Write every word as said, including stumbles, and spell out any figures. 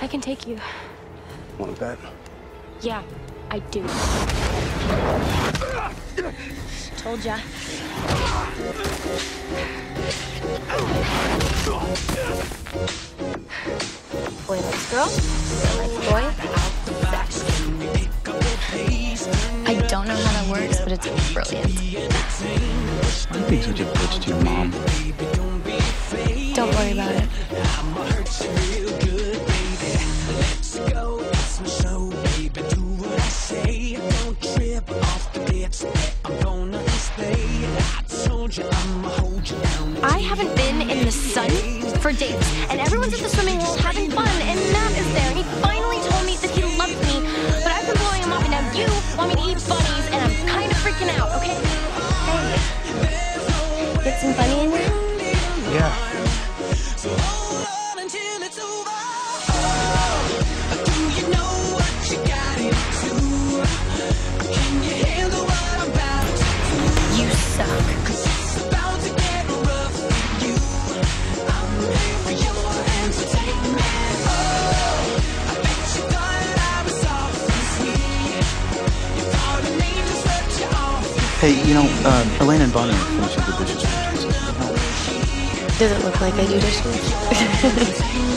I can take you. Want to bet? Yeah, I do. Told ya. Boy likes girl, girl likes boy. Sex. I don't know how that works, but it's brilliant. I'm being such a bitch to your mom. Don't worry about it. I haven't been in the sun for days, and everyone's at the swimming hole having fun, and Matt is there, and he finally told me that he loved me, but I've been blowing him off, and now you want me to eat bunnies, and I'm kind of freaking out, okay? Hey, get some bunny in there? Yeah. You suck. Hey, you know, uh, Elaine and Bonnie are finishing the dishes. Does it look like I do dishes?